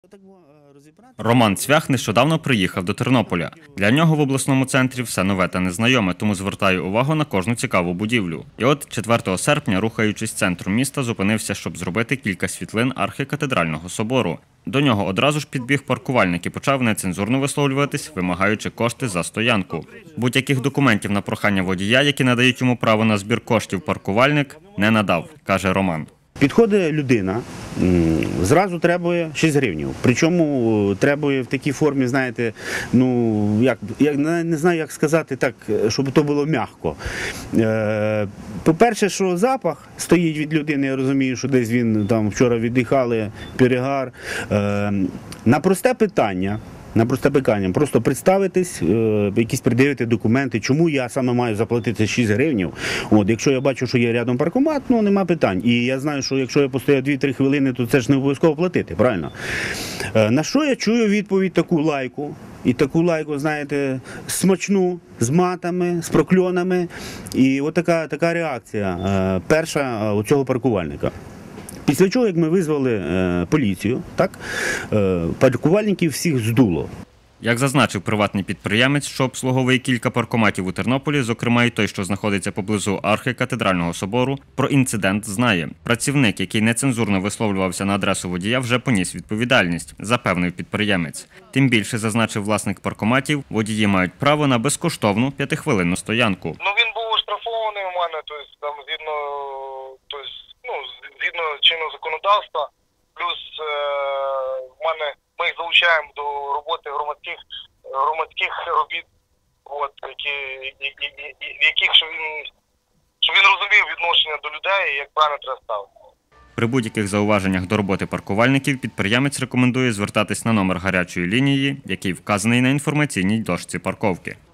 Роман Цвях нещодавно приїхав до Тернополя. Для нього в обласному центрі все нове та незнайоме, тому звертає увагу на кожну цікаву будівлю. І от 4 серпня, рухаючись центром міста, зупинився, щоб зробити кілька світлин архікатедрального собору. До нього одразу ж підбіг паркувальник і почав нецензурно висловлюватись, вимагаючи кошти за стоянку. Будь-яких документів на прохання водія, які надають йому право на збір коштів, паркувальник не надав, каже Роман. Підходить людина, зразу требує 6 гривень. Причому требує в такій формі, знаєте, я не знаю, як сказати так, щоб то було м'яко. По-перше, що запах стоїть від людини, я розумію, що десь він там вчора віддихали, перегар. На просте питання, просто представитись, якісь пред'явити документи, чому я саме маю заплатити 6 гривень. Якщо я бачу, що є рядом паркомат, нема питань. І я знаю, що якщо я постою 2-3 хвилини, то це ж не обов'язково платити, правильно? На що я чую відповідь таку лайку. І таку лайку, знаєте, смачну, з матами, з прокльонами. І от така реакція перша у цього паркувальника. Після чого, як ми визвали поліцію, паркувальників всіх здуло. Як зазначив приватний підприємець, що обслуговує кілька паркоматів у Тернополі, зокрема і той, що знаходиться поблизу архікатедрального собору, про інцидент знає. Працівник, який нецензурно висловлювався на адресу водія, вже поніс відповідальність, запевнив підприємець. Тим більше, зазначив власник паркоматів, водії мають право на безкоштовну 5-хвилинну стоянку. Він був оштрафований у мене, згідно чинного законодавства, плюс ми їх залучаємо до роботи громадських робіт, в яких щоб він розумів відношення до людей і як правильно треба ставити. При будь-яких зауваженнях до роботи паркувальників підприємець рекомендує звертатись на номер гарячої лінії, який вказаний на інформаційній дошці парковки.